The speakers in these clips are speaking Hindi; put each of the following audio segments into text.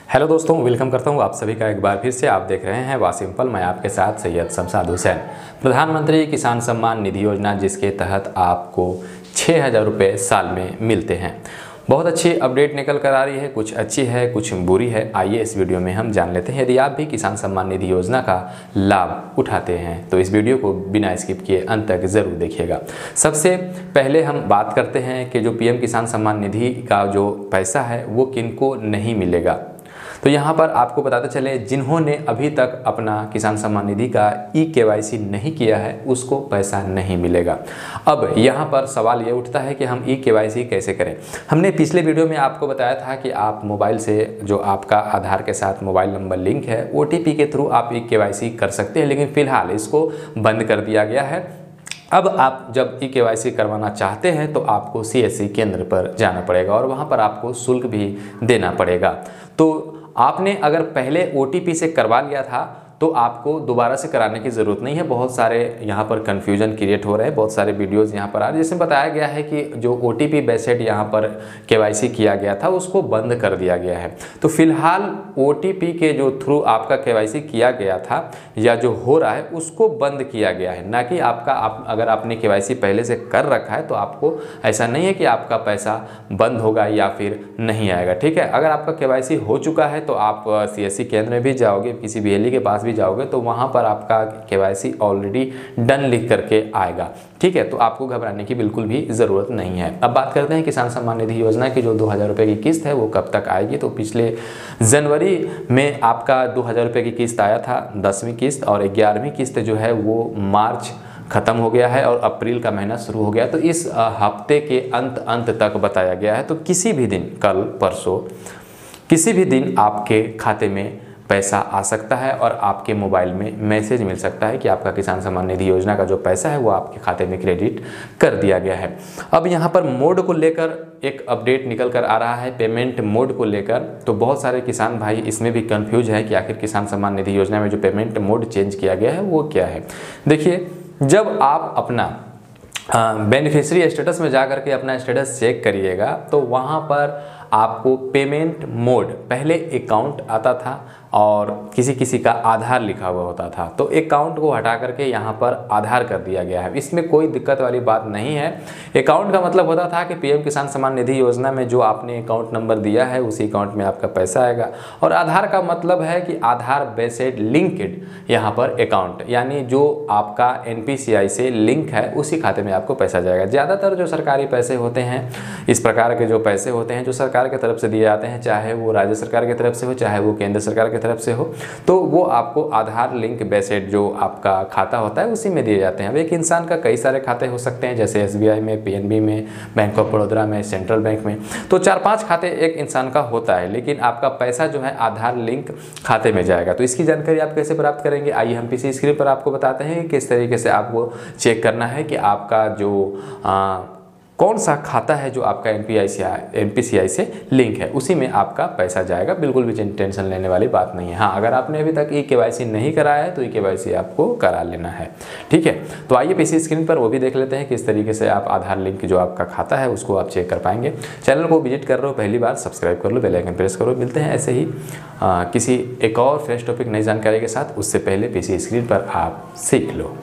हेलो दोस्तों, वेलकम करता हूं आप सभी का एक बार फिर से। आप देख रहे हैं वासिम्पल, मैं आपके साथ सैयद शमशाद हुसैन। प्रधानमंत्री किसान सम्मान निधि योजना, जिसके तहत आपको 6,000 रुपये साल में मिलते हैं। बहुत अच्छी अपडेट निकल कर आ रही है, कुछ अच्छी है कुछ बुरी है। आइए इस वीडियो में हम जान लेते हैं। यदि आप भी किसान सम्मान निधि योजना का लाभ उठाते हैं तो इस वीडियो को बिना स्किप किए अंत तक ज़रूर देखिएगा। सबसे पहले हम बात करते हैं कि जो पीएम किसान सम्मान निधि का जो पैसा है वो किनको नहीं मिलेगा। तो यहाँ पर आपको बताते चले, जिन्होंने अभी तक अपना किसान सम्मान निधि का ई-केवाईसी नहीं किया है उसको पैसा नहीं मिलेगा। अब यहाँ पर सवाल ये उठता है कि हम ई-केवाईसी कैसे करें। हमने पिछले वीडियो में आपको बताया था कि आप मोबाइल से जो आपका आधार के साथ मोबाइल नंबर लिंक है OTP के थ्रू आप ई-केवाईसी कर सकते हैं, लेकिन फ़िलहाल इसको बंद कर दिया गया है। अब आप जब ई-केवाईसी करवाना चाहते हैं तो आपको CSC केंद्र पर जाना पड़ेगा और वहाँ पर आपको शुल्क भी देना पड़ेगा। तो आपने अगर पहले OTP से करवा लिया था तो आपको दोबारा से कराने की ज़रूरत नहीं है। बहुत सारे यहाँ पर कन्फ्यूजन क्रिएट हो रहे हैं, बहुत सारे वीडियोस यहाँ पर आ रहे हैं जिसमें बताया गया है कि जो OTP बेस्ड यहाँ पर KYC किया गया था उसको बंद कर दिया गया है। तो फिलहाल OTP के जो थ्रू आपका KYC किया गया था या जो हो रहा है उसको बंद किया गया है, ना कि आपका अगर आपने KYC पहले से कर रखा है तो आपको ऐसा नहीं है कि आपका पैसा बंद होगा या फिर नहीं आएगा। ठीक है, अगर आपका KYC हो चुका है तो आप CSC केंद्र में भी जाओगे, किसी BLE के पास भी जाओगे तो वहां पर आपका KYC ऑलरेडी डन लिख करके आएगा। ठीक है, तो आपको घबराने की बिल्कुल भी ज़रूरत नहीं है। अब बात करते हैं किसान सम्मान निधि योजना की जो 2,000 रुपये की किस्त है वो कब तक आएगी। तो पिछले जनवरी में आपका 2,000 रुपये की किस्त आया था, 10वीं किस्त, और 11वीं किस्त जो है वो मार्च ख़त्म हो गया है और अप्रैल का महीना शुरू हो गया। तो इस हफ्ते के अंत तक बताया गया है। तो किसी भी दिन, कल परसों किसी भी दिन आपके खाते में पैसा आ सकता है और आपके मोबाइल में मैसेज मिल सकता है कि आपका किसान सम्मान निधि योजना का जो पैसा है वो आपके खाते में क्रेडिट कर दिया गया है। अब यहाँ पर मोड को लेकर एक अपडेट निकल कर आ रहा है, पेमेंट मोड को लेकर। तो बहुत सारे किसान भाई इसमें भी कंफ्यूज है कि आखिर किसान सम्मान निधि योजना में जो पेमेंट मोड चेंज किया गया है वो क्या है। देखिए, जब आप अपना बेनिफिशियरी स्टेटस में जा करके अपना स्टेटस चेक करिएगा तो वहाँ पर आपको पेमेंट मोड, पहले अकाउंट आता था और किसी का आधार लिखा हुआ होता था, तो अकाउंट को हटा करके यहाँ पर आधार कर दिया गया है। इसमें कोई दिक्कत वाली बात नहीं है। अकाउंट का मतलब होता था कि पीएम किसान सम्मान निधि योजना में जो आपने अकाउंट नंबर दिया है उसी अकाउंट में आपका पैसा आएगा, और आधार का मतलब है कि आधार बेस्ड लिंक्ड यहाँ पर अकाउंट, यानी जो आपका NPCI से लिंक है उसी खाते में आपको पैसा जाएगा। ज़्यादातर जो सरकारी पैसे होते हैं, इस प्रकार के जो पैसे होते हैं जो सरकार की तरफ से दिए जाते हैं, चाहे वो राज्य सरकार की तरफ से हो चाहे वो केंद्र सरकार की तरफ से हो, तो वो आपको आधार लिंक बेस्ड जो आपका खाता होता है उसी में दिए जाते हैं। अब एक इंसान का कई सारे खाते हो सकते हैं, जैसे SBI में, PNB में, बैंक ऑफ बड़ौदा में, सेंट्रल बैंक में, तो 4-5 खाते एक इंसान का होता है, लेकिन आपका पैसा जो है आधार लिंक खाते में जाएगा। तो इसकी जानकारी आप कैसे प्राप्त करेंगे, आइए हम PC स्क्रीन पर आपको बताते हैं कि किस तरीके से आपको चेक करना है कि आपका जो कौन सा खाता है जो आपका NPCI से लिंक है उसी में आपका पैसा जाएगा। बिल्कुल भी टेंशन लेने वाली बात नहीं है। हाँ, अगर आपने अभी तक ई-केवाईसी नहीं कराया है तो ई-केवाईसी आपको करा लेना है। ठीक है, तो आइए PC स्क्रीन पर वो भी देख लेते हैं किस तरीके से आप आधार लिंक जो आपका खाता है उसको आप चेक कर पाएंगे। चैनल को विजिट कर रहे हो पहली बार, सब्सक्राइब कर लो, बेल आइकन प्रेस करो। मिलते हैं ऐसे ही किसी एक और फ्रेश टॉपिक, नई जानकारी के साथ। उससे पहले PC स्क्रीन पर आप सीख लो।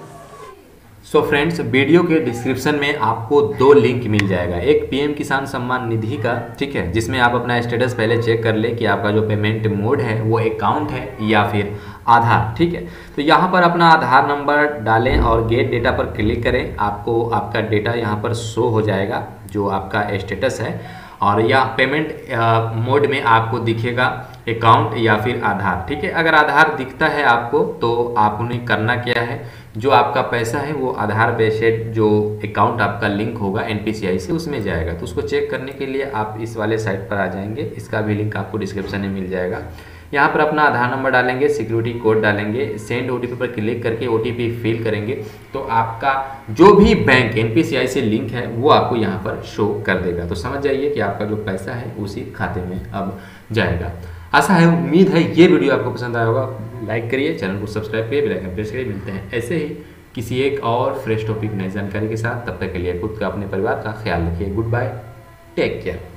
सो फ्रेंड्स, वीडियो के डिस्क्रिप्शन में आपको 2 लिंक मिल जाएगा। एक पीएम किसान सम्मान निधि का, ठीक है, जिसमें आप अपना स्टेटस पहले चेक कर ले कि आपका जो पेमेंट मोड है वो अकाउंट है या फिर आधार। ठीक है, तो यहाँ पर अपना आधार नंबर डालें और गेट डेटा पर क्लिक करें। आपको आपका डेटा यहाँ पर शो हो जाएगा जो आपका स्टेटस है, और या पेमेंट मोड में आपको दिखेगा अकाउंट या फिर आधार। ठीक है, अगर आधार दिखता है आपको तो आपने करना क्या है, जो आपका पैसा है वो आधार बेस्ड जो अकाउंट आपका लिंक होगा NPCI से उसमें जाएगा। तो उसको चेक करने के लिए आप इस वाले साइट पर आ जाएंगे, इसका भी लिंक आपको डिस्क्रिप्शन में मिल जाएगा। यहाँ पर अपना आधार नंबर डालेंगे, सिक्योरिटी कोड डालेंगे, सेंड OTP पर क्लिक करके OTP फिल करेंगे तो आपका जो भी बैंक NPCI से लिंक है वो आपको यहाँ पर शो कर देगा। तो समझ जाइए कि आपका जो पैसा है उसी खाते में अब जाएगा। आशा है, उम्मीद है ये वीडियो आपको पसंद आया होगा। लाइक करिए, चैनल को सब्सक्राइब करिए, बेल आइकन प्रेस करिए। मिलते हैं ऐसे ही किसी एक और फ्रेश टॉपिक, नई जानकारी के साथ। तब तक के लिए खुद का, अपने परिवार का ख्याल रखिए। Goodbye, take care.